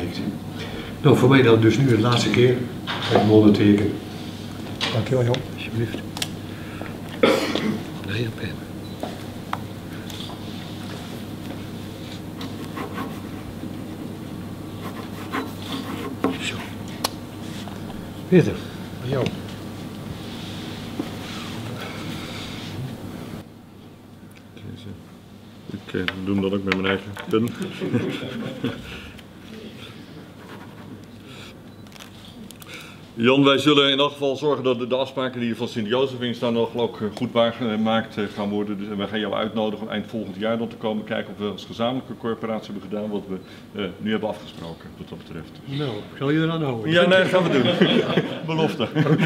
Nou, voor mij dan dus nu de laatste keer. Ik moet ondertekenen. Dankjewel, Jan. Alsjeblieft. Nee, op hem. Zo. Peter, aan jou. Ik doe dat ook met mijn eigen pen. Jan, wij zullen in elk geval zorgen dat de afspraken die van Sint-Jozef in staan nog ook goed waargemaakt gaan worden. Dus wij gaan jou uitnodigen om eind volgend jaar dan te komen kijken of we als gezamenlijke corporatie hebben gedaan wat we nu hebben afgesproken wat dat betreft. Nou, ik zal je eraan houden. Ja, nee, dat gaan we doen. Belofte.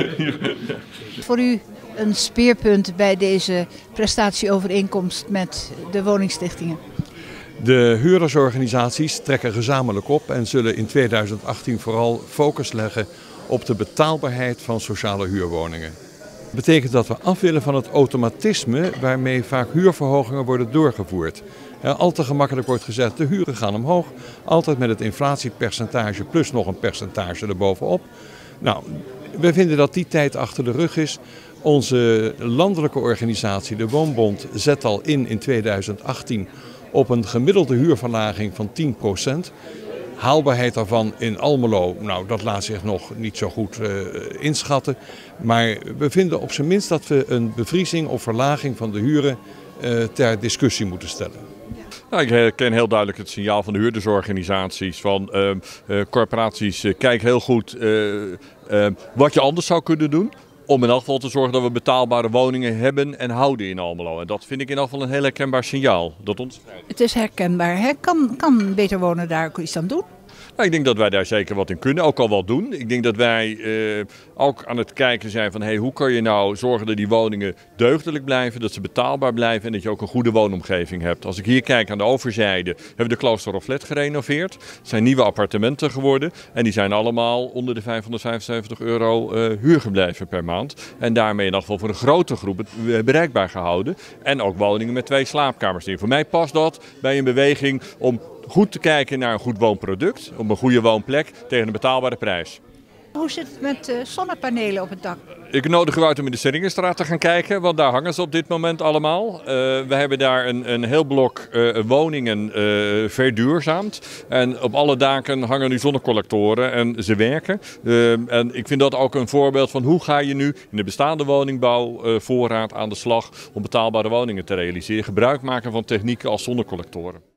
Voor u een speerpunt bij deze prestatieovereenkomst met de woningstichtingen? De huurdersorganisaties trekken gezamenlijk op en zullen in 2018 vooral focus leggen op de betaalbaarheid van sociale huurwoningen. Dat betekent dat we af willen van het automatisme waarmee vaak huurverhogingen worden doorgevoerd. Al te gemakkelijk wordt gezegd, de huren gaan omhoog, altijd met het inflatiepercentage plus nog een percentage erbovenop. Nou, we vinden dat die tijd achter de rug is. Onze landelijke organisatie, de Woonbond, zet al in 2018 op een gemiddelde huurverlaging van 10%. Haalbaarheid daarvan in Almelo, nou dat laat zich nog niet zo goed inschatten. Maar we vinden op zijn minst dat we een bevriezing of verlaging van de huren ter discussie moeten stellen. Nou, ik herken heel duidelijk het signaal van de huurdersorganisaties. Van corporaties, kijk heel goed wat je anders zou kunnen doen. Om in elk geval te zorgen dat we betaalbare woningen hebben en houden in Almelo. En dat vind ik in elk geval een heel herkenbaar signaal. Dat onderstreept. Het is herkenbaar, hè? Kan Beter Wonen daar ook iets aan doen? Nou, ik denk dat wij daar zeker wat in kunnen, ook al wat doen. Ik denk dat wij ook aan het kijken zijn van hoe kan je nou zorgen dat die woningen deugdelijk blijven, dat ze betaalbaar blijven en dat je ook een goede woonomgeving hebt. Als ik hier kijk aan de overzijde, hebben we de Kloosterhoflet gerenoveerd. Het zijn nieuwe appartementen geworden en die zijn allemaal onder de €575 huur gebleven per maand. En daarmee in ieder geval voor een grote groep bereikbaar gehouden. En ook woningen met 2 slaapkamers. Voor mij past dat bij een beweging om goed te kijken naar een goed woonproduct, op een goede woonplek tegen een betaalbare prijs. Hoe zit het met zonnepanelen op het dak? Ik nodig u uit om in de Seringenstraat te gaan kijken, want daar hangen ze op dit moment allemaal. We hebben daar een heel blok woningen verduurzaamd. En op alle daken hangen nu zonnecollectoren en ze werken. En ik vind dat ook een voorbeeld van hoe ga je nu in de bestaande woningbouwvoorraad aan de slag om betaalbare woningen te realiseren. Gebruik maken van technieken als zonnecollectoren.